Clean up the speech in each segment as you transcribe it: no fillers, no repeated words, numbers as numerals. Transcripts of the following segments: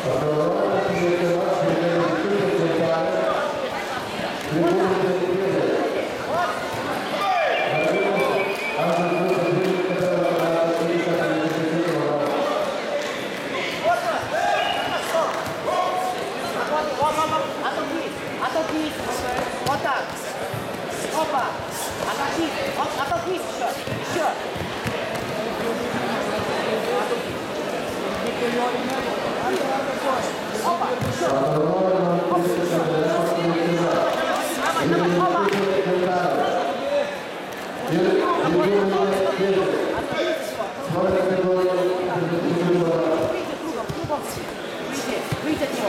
Выйти от него.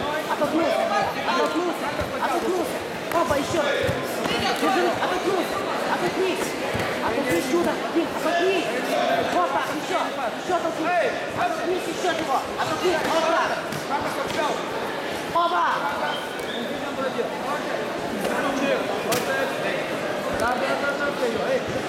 Оттолкнулся. Опа, еще. Оттолкнись. Оттолкнись чудо. Оттолкнись. Опа, еще оттолкнись. Оттолкнись еще от него. Оттолкнись. Опа. Да.